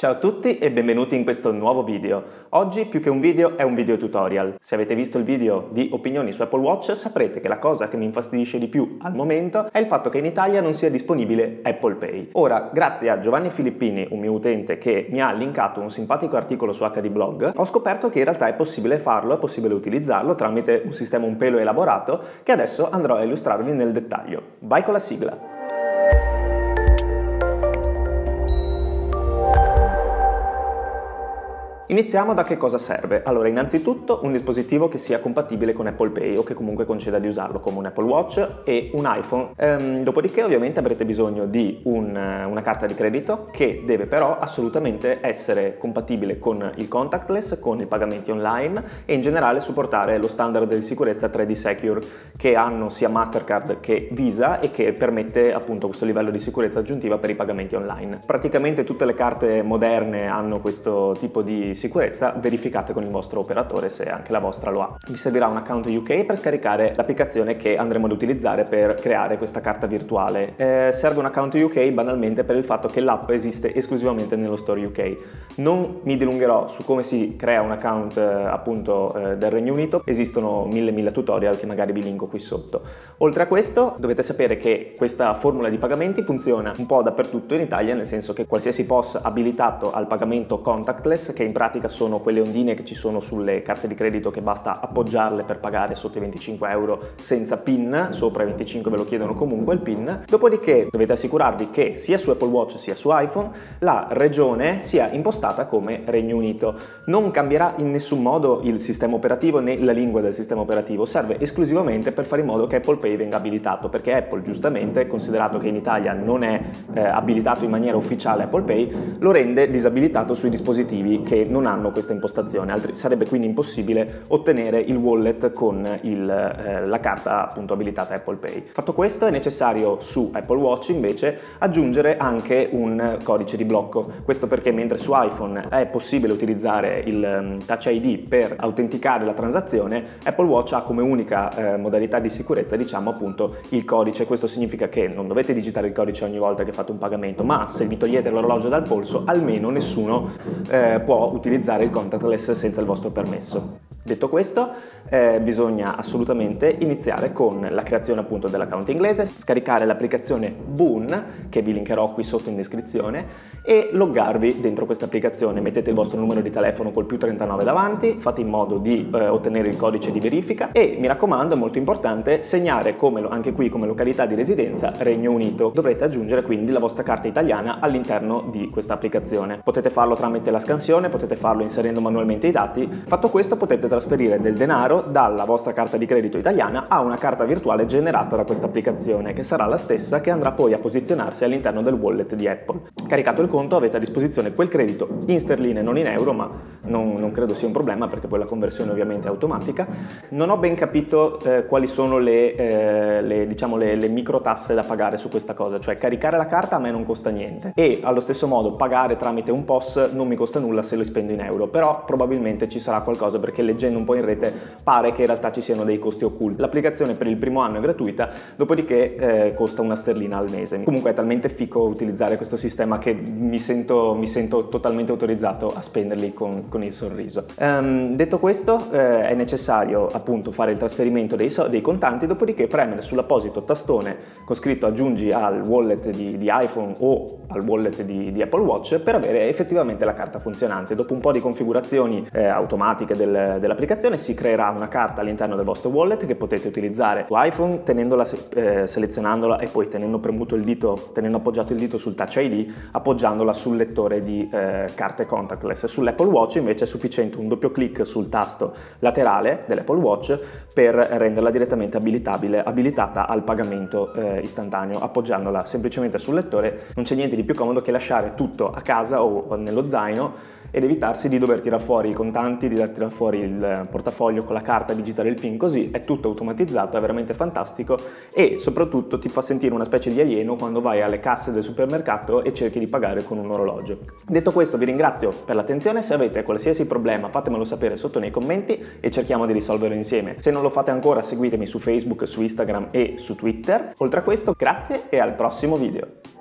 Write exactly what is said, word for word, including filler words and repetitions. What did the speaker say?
Ciao a tutti e benvenuti in questo nuovo video. Oggi più che un video è un video tutorial. Se avete visto il video di opinioni su Apple Watch saprete che la cosa che mi infastidisce di più al momento è il fatto che in Italia non sia disponibile Apple Pay. Ora, grazie a Giovanni Filippini, un mio utente che mi ha linkato un simpatico articolo su H D Blog, ho scoperto che in realtà è possibile farlo, è possibile utilizzarlo tramite un sistema un pelo elaborato che adesso andrò a illustrarvi nel dettaglio. Vai con la sigla! Iniziamo da che cosa serve. Allora, innanzitutto un dispositivo che sia compatibile con Apple Pay o che comunque conceda di usarlo, come un Apple Watch e un iPhone. Ehm, dopodiché ovviamente avrete bisogno di un, una carta di credito che deve però assolutamente essere compatibile con il contactless, con i pagamenti online e in generale supportare lo standard di sicurezza tre D Secure che hanno sia Mastercard che Visa e che permette appunto questo livello di sicurezza aggiuntiva per i pagamenti online. Praticamente tutte le carte moderne hanno questo tipo di sicurezza, verificate con il vostro operatore se anche la vostra lo ha. Vi servirà un account U K per scaricare l'applicazione che andremo ad utilizzare per creare questa carta virtuale. Eh, serve un account U K banalmente per il fatto che l'app esiste esclusivamente nello store U K. Non mi dilungherò su come si crea un account eh, appunto eh, del Regno Unito, esistono mille mille tutorial che magari vi linko qui sotto. Oltre a questo dovete sapere che questa formula di pagamenti funziona un po' dappertutto in Italia, nel senso che qualsiasi P O S abilitato al pagamento contactless, che in pratica sono quelle ondine che ci sono sulle carte di credito che basta appoggiarle per pagare sotto i venticinque euro senza PIN, sopra i venticinque ve lo chiedono comunque il PIN. Dopodiché dovete assicurarvi che sia su Apple Watch sia su iPhone la regione sia impostata come Regno Unito. Non cambierà in nessun modo il sistema operativo né la lingua del sistema operativo, serve esclusivamente per fare in modo che Apple Pay venga abilitato, perché Apple giustamente, considerato che in Italia non è eh, abilitato in maniera ufficiale Apple Pay, lo rende disabilitato sui dispositivi che non hanno questa impostazione, altri sarebbe quindi impossibile ottenere il wallet con il, eh, la carta appunto abilitata Apple Pay. Fatto questo è necessario su Apple Watch invece aggiungere anche un codice di blocco, questo perché mentre su iPhone è possibile utilizzare il um, Touch I D per autenticare la transazione, Apple Watch ha come unica eh, modalità di sicurezza diciamo appunto il codice. Questo significa che non dovete digitare il codice ogni volta che fate un pagamento, ma se vi togliete l'orologio dal polso almeno nessuno eh, può utilizzare il contactless senza il vostro permesso. Detto questo, eh, bisogna assolutamente iniziare con la creazione appunto dell'account inglese, scaricare l'applicazione Boon, che vi linkerò qui sotto in descrizione, e loggarvi dentro questa applicazione. Mettete il vostro numero di telefono col più trentanove davanti, fate in modo di eh, ottenere il codice di verifica e, mi raccomando, è molto importante, segnare come, anche qui come località di residenza Regno Unito. Dovrete aggiungere quindi la vostra carta italiana all'interno di questa applicazione. Potete farlo tramite la scansione, potete farlo inserendo manualmente i dati. Fatto questo potete trasferire del denaro dalla vostra carta di credito italiana a una carta virtuale generata da questa applicazione, che sarà la stessa che andrà poi a posizionarsi all'interno del wallet di Apple. Caricato il conto avete a disposizione quel credito in sterline, non in euro, ma non, non credo sia un problema perché poi la conversione ovviamente è automatica. Non ho ben capito eh, quali sono le, eh, le, diciamo, le, le micro tasse da pagare su questa cosa, cioè caricare la carta a me non costa niente e allo stesso modo pagare tramite un P O S non mi costa nulla se lo spendo in euro, però probabilmente ci sarà qualcosa perché leggendo un po' in rete pare che in realtà ci siano dei costi occulti. L'applicazione per il primo anno è gratuita, dopodiché eh, costa una sterlina al mese. Comunque è talmente fico utilizzare questo sistema che mi sento, mi sento totalmente autorizzato a spenderli con, con il sorriso. Um, detto questo eh, è necessario appunto fare il trasferimento dei, so dei contanti, dopodiché premere sull'apposito tastone con scritto aggiungi al wallet di, di iPhone o al wallet di, di Apple Watch per avere effettivamente la carta funzionante. Dopo un po' di configurazioni eh, automatiche del, dell'applicazione si creerà una carta all'interno del vostro wallet che potete utilizzare su iPhone tenendola, eh, selezionandola e poi tenendo premuto il dito, tenendo appoggiato il dito sul Touch I D, appoggiandola sul lettore di eh, carte contactless. Sull'Apple Watch invece è sufficiente un doppio clic sul tasto laterale dell'Apple Watch per renderla direttamente abilitabile, abilitata al pagamento eh, istantaneo, appoggiandola semplicemente sul lettore. Non c'è niente di più comodo che lasciare tutto a casa o, o nello zaino ed evitarsi di dover tirare fuori i contanti, di tirare fuori il portafoglio con la carta, digitare il PIN, così è tutto automatizzato, è veramente fantastico e soprattutto ti fa sentire una specie di alieno quando vai alle casse del supermercato e cerchi di pagare con un orologio. Detto questo vi ringrazio per l'attenzione, se avete qualsiasi problema fatemelo sapere sotto nei commenti e cerchiamo di risolverlo insieme. Se non lo fate ancora seguitemi su Facebook, su Instagram e su Twitter. Oltre a questo grazie e al prossimo video.